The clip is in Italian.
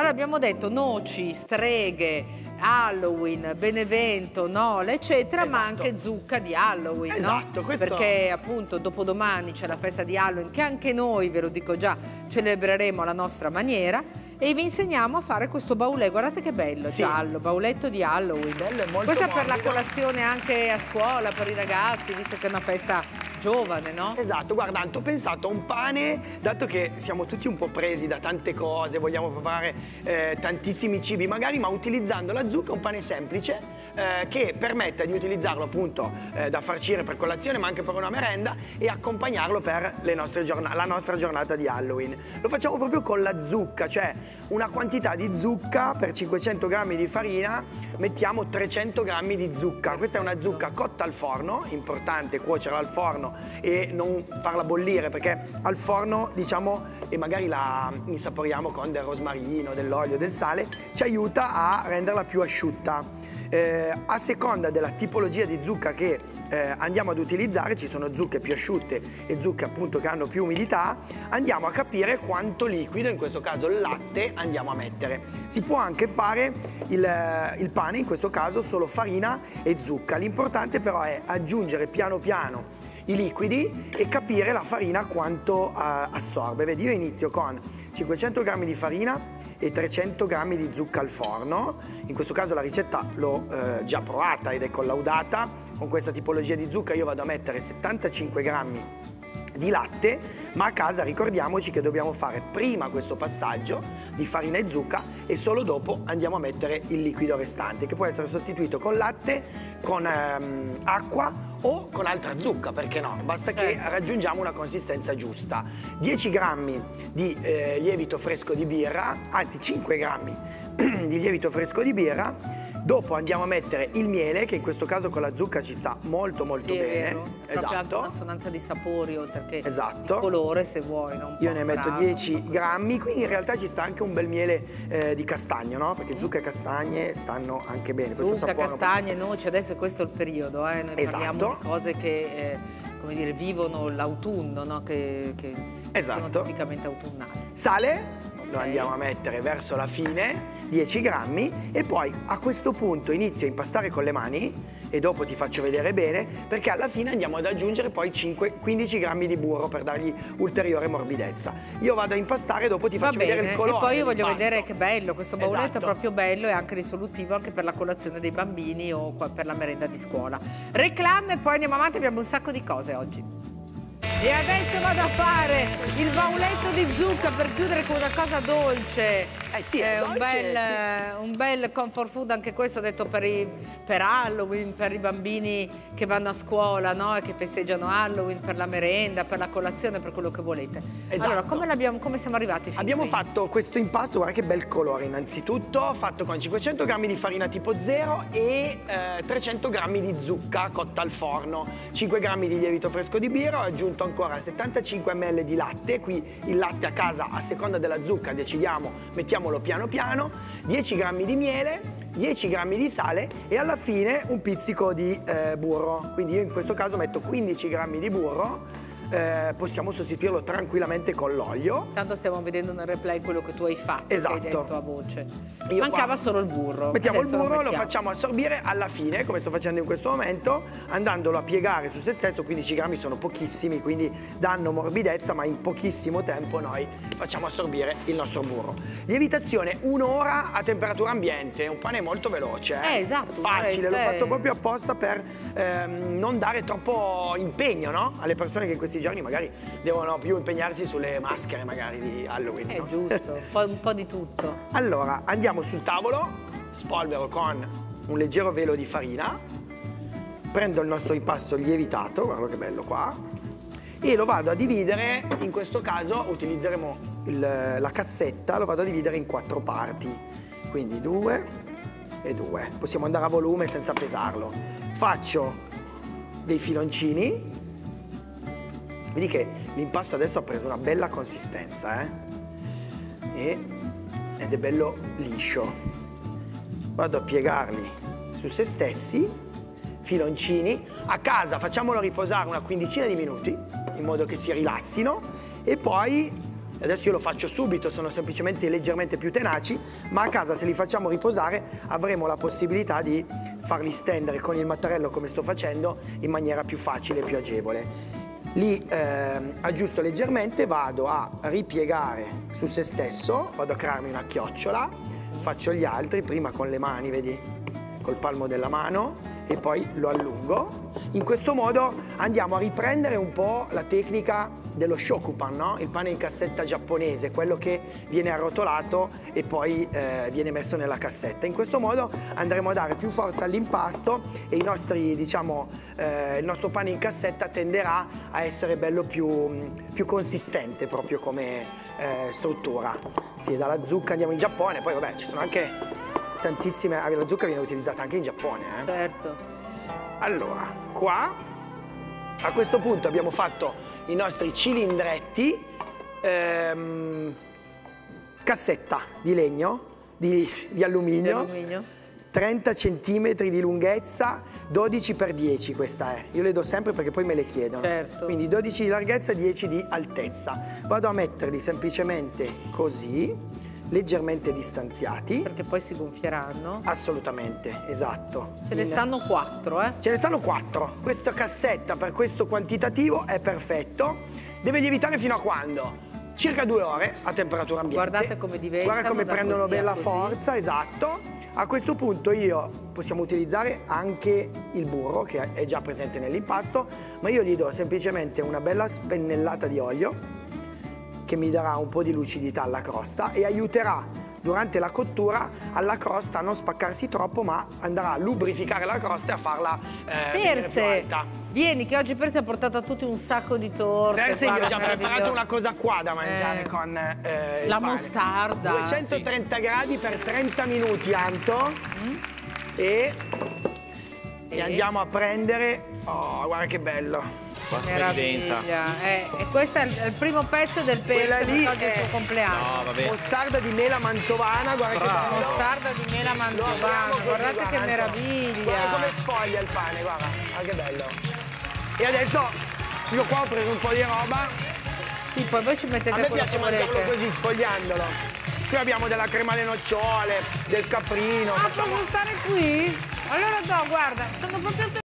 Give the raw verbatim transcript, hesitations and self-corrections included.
Allora abbiamo detto noci, streghe, Halloween, Benevento, Nola, eccetera, esatto. ma anche zucca di Halloween, esatto, no? questo... Perché appunto dopodomani c'è la festa di Halloween, che anche noi, ve lo dico già, celebreremo alla nostra maniera, e vi insegniamo a fare questo baulè. Guardate che bello, sì. giallo, bauletto di Halloween. Bello, è molto Questa è per morbido. la colazione anche a scuola, per i ragazzi, visto che è una festa giovane, no? Esatto, guarda, ho pensato a un pane, dato che siamo tutti un po' presi da tante cose, vogliamo preparare eh, tantissimi cibi magari, ma utilizzando la zucca, un pane semplice eh, che permetta di utilizzarlo appunto eh, da farcire per colazione, ma anche per una merenda, e accompagnarlo per le nostre la nostra giornata di Halloween. Lo facciamo proprio con la zucca, cioè una quantità di zucca per cinquecento grammi di farina, mettiamo trecento grammi di zucca. Questa è una zucca cotta al forno, importante cuocerla al forno e non farla bollire, perché al forno, diciamo, e magari la insaporiamo con del rosmarino, dell'olio, del sale, ci aiuta a renderla più asciutta. Eh, a seconda della tipologia di zucca che eh, andiamo ad utilizzare, ci sono zucche più asciutte e zucche appunto che hanno più umidità, andiamo a capire quanto liquido, in questo caso il latte, andiamo a mettere. Si può anche fare il, il pane, in questo caso solo farina e zucca. L'importante però è aggiungere piano piano i liquidi e capire la farina quanto uh, assorbe. Vedi, io inizio con cinquecento grammi di farina e trecento grammi di zucca al forno. In questo caso la ricetta l'ho eh, già provata ed è collaudata. Con questa tipologia di zucca io vado a mettere settantacinque grammi di latte, ma a casa ricordiamoci che dobbiamo fare prima questo passaggio di farina e zucca e solo dopo andiamo a mettere il liquido restante, che può essere sostituito con latte, con ehm, acqua o con altra zucca, perché no? Basta che raggiungiamo una consistenza giusta. dieci grammi di eh, lievito fresco di birra, anzi cinque grammi di lievito fresco di birra. Dopo andiamo a mettere il miele, che in questo caso con la zucca ci sta molto molto sì, bene. Vero. Esatto. Proprio anche un'assonanza di sapori, oltre che esatto. di colore, se vuoi. No? Io ne metto bravo, dieci grammi, quindi in realtà ci sta anche un bel miele eh, di castagno, no? Perché zucca e castagne stanno anche bene. Zucca, castagne, noci, adesso questo è il periodo, eh? Noi esatto. parliamo di cose che eh, come dire, vivono l'autunno, no? Che, che esatto. sono tipicamente autunnali. Sale? Lo andiamo a mettere verso la fine, dieci grammi, e poi a questo punto inizio a impastare con le mani e dopo ti faccio vedere bene, perché alla fine andiamo ad aggiungere poi cinque, quindici grammi di burro per dargli ulteriore morbidezza. Io vado a impastare e dopo ti faccio vedere il colore. E poi io voglio vedere che bello, questo bauletto esatto. è proprio bello e anche risolutivo anche per la colazione dei bambini o per la merenda di scuola. Reclame, poi andiamo avanti, abbiamo un sacco di cose oggi. E adesso vado a fare il bauletto di zucca per chiudere con una cosa dolce. Eh sì, è è un, dolce, bel, sì. un bel comfort food, anche questo detto per, i, per Halloween, per i bambini che vanno a scuola, no? E che festeggiano Halloween, per la merenda, per la colazione, per quello che volete. Esatto. Allora, come, l'abbiamo, come siamo arrivati fin Abbiamo qui? fatto questo impasto, guarda che bel colore innanzitutto, fatto con cinquecento grammi di farina tipo zero e eh, trecento grammi di zucca cotta al forno, cinque grammi di lievito fresco di birra, ho aggiunto ancora settantacinque millilitri di latte, qui il latte a casa a seconda della zucca decidiamo, mettiamolo piano piano, dieci grammi di miele, dieci grammi di sale e alla fine un pizzico di eh, burro, quindi io in questo caso metto quindici grammi di burro. Eh, possiamo sostituirlo tranquillamente con l'olio. Tanto stiamo vedendo nel replay quello che tu hai fatto, esatto. che hai detto a voce. Io Mancava qua solo il burro. Mettiamo Adesso il burro, lo, lo facciamo assorbire alla fine, come sto facendo in questo momento, andandolo a piegare su se stesso. quindici grammi sono pochissimi, quindi danno morbidezza, ma in pochissimo tempo noi facciamo assorbire il nostro burro. Lievitazione un'ora a temperatura ambiente, un pane molto veloce. Eh, eh esatto. Facile, l'ho fatto proprio apposta per ehm, non dare troppo impegno, no? Alle persone che in questi giorni magari devono più impegnarsi sulle maschere magari di Halloween. È no? giusto, un po', un po' di tutto. Allora, andiamo sul tavolo, spolvero con un leggero velo di farina, prendo il nostro impasto lievitato, guarda che bello qua, e lo vado a dividere, in questo caso utilizzeremo il, la cassetta, lo vado a dividere in quattro parti, quindi due e due. Possiamo andare a volume senza pesarlo. Faccio dei filoncini. Vedi che l'impasto adesso ha preso una bella consistenza, eh? E, ed è bello liscio. Vado a piegarli su se stessi, filoncini. A casa facciamolo riposare una quindicina di minuti, in modo che si rilassino, e poi Adesso io lo faccio subito, sono semplicemente leggermente più tenaci, ma a casa se li facciamo riposare avremo la possibilità di farli stendere con il mattarello come sto facendo in maniera più facile e più agevole. Li eh, aggiusto leggermente, vado a ripiegare su se stesso, vado a crearmi una chiocciola, faccio gli altri, prima con le mani, vedi, col palmo della mano, e poi lo allungo. In questo modo andiamo a riprendere un po' la tecnica dello shokupan, no? Il pane in cassetta giapponese, quello che viene arrotolato e poi eh, viene messo nella cassetta. In questo modo andremo a dare più forza all'impasto e i nostri, diciamo, eh, il nostro pane in cassetta tenderà a essere bello più, più consistente proprio come eh, struttura. Sì, dalla zucca andiamo in Giappone, poi vabbè ci sono anche tantissime, la zucca viene utilizzata anche in Giappone. Eh? Certo. Allora, qua a questo punto abbiamo fatto i nostri cilindretti, ehm, cassetta di legno, di, di alluminio, Di alluminio. trenta centimetri di lunghezza, dodici per dieci questa è. Io le do sempre perché poi me le chiedono. Certo. Quindi dodici di larghezza e dieci di altezza. Vado a metterli semplicemente così, leggermente distanziati. Perché poi si gonfieranno. Assolutamente, esatto. Ce ne In... stanno quattro, eh? Ce ne stanno quattro. Questa cassetta per questo quantitativo è perfetto. Deve lievitare fino a quando? Circa due ore a temperatura ambiente. Guardate come diventano. Guarda come da prendono così a bella così. forza, esatto. A questo punto io possiamo utilizzare anche il burro che è già presente nell'impasto, ma io gli do semplicemente una bella spennellata di olio che mi darà un po' di lucidità alla crosta e aiuterà durante la cottura alla crosta a non spaccarsi troppo, ma andrà a lubrificare la crosta e a farla eh, venire più Perse, alta. vieni che oggi Perse ha portato a tutti un sacco di torte. Perse, io ho guarda, già preparato meraviglioso. una cosa qua da mangiare Eh. con eh, il La pane. mostarda. duecentotrenta gradi per trenta minuti, Anto. Mm. E, E? e andiamo a prendere. Oh, guarda che bello. Guarda come diventa. Meraviglia. Eh, e questo è il, è il primo pezzo del Quella Perse lì perché oggi è il è- suo compleanno. No, vabbè. Mostarda di mela mantovana, guarda Bravo. che bello. Mostarda di mela Lo apriamo mantovana, così, guardate guarda, che Anto. meraviglia. Guarda come sfoglia il pane, guarda, guarda che bello. E adesso io qua ho preso un po' di roba. Sì, poi voi ci mettete A me quello piace che mangiarlo volete. così, sfogliandolo. Qui abbiamo della crema alle nocciole, del caprino. Ah, facciamo- posso stare qui? Allora no, guarda, sono proprio